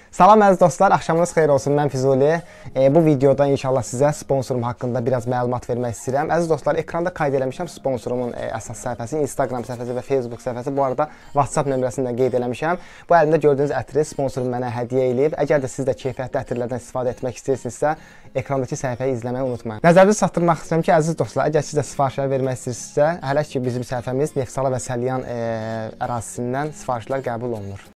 Salam əziz dostlar, axşamınız xeyir olsun. Mən Füzuli. Bu videoda inşallah sizə sponsorum haqqında biraz məlumat vermək istəyirəm. Əziz dostlar, ekranda qeyd eləmişəm sponsorumun əsas səhifəsi, Instagram səhifəsi və Facebook səhifəsi. Bu arada WhatsApp nömrəsini də qeyd eləmişəm. Bu əlimdə gördüyünüz ətri sponsorum mənə hədiyyə eləyib. Əgər də siz də keyfiyyətli ətirlərdən istifadə etmək istəyirsinizsə, ekrandakı səhifəyi izləməyi unutmayın. Nəzərinizə çatdırmaq istəyirəm ki, əziz dostlar, əgər siz də sifarişlər vermək istəyirsinizsə, hələ ki bizim səhifəmiz Neftçala və Səlyan ərazisindən sifarişlər qəbul olunur.